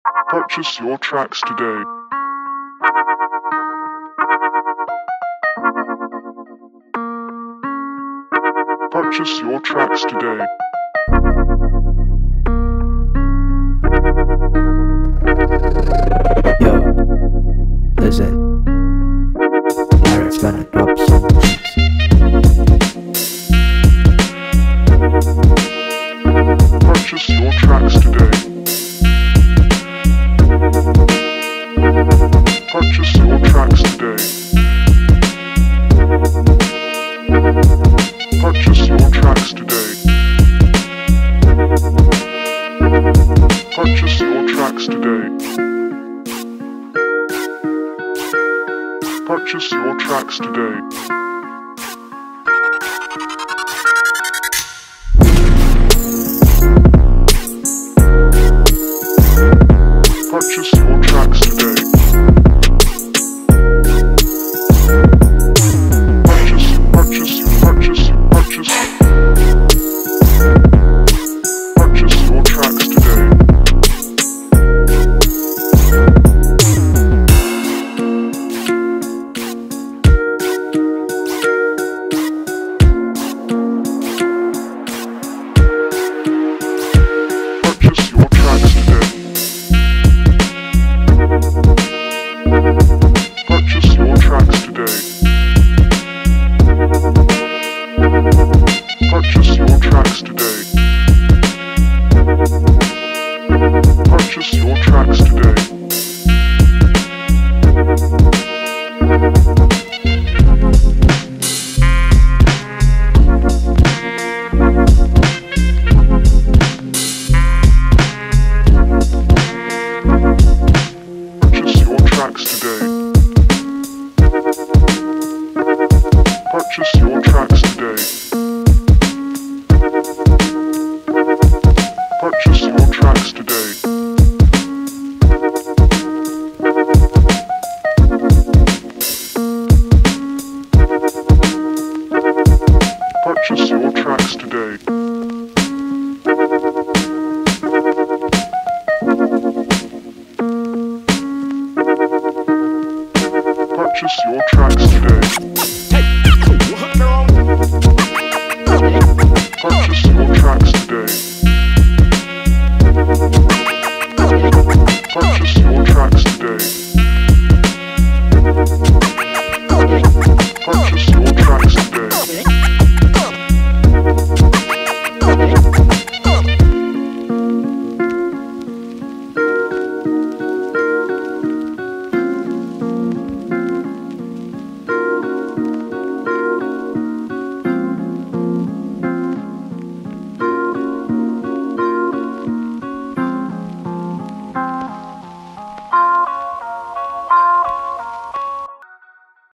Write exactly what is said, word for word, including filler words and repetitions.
Purchase your tracks today. Purchase your tracks today. Yo, listen. Lyrics gonna drop some beats. Purchase your tracks today. Purchase your tracks today. Purchase your tracks today. Purchase your tracks today. Purchase your tracks today. Purchase your tracks today. Purchase, purchase, purchase, purchase. Purchase your tracks today. Purchase your tracks today. Purchase your tracks today. Purchase your tracks today. Purchase your tracks today. Purchase your tracks today. Purchase your tracks today. Purchase your tracks today. Purchase your tracks today. Purchase your tracks today. Purchase your tracks today. Purchase your tracks today.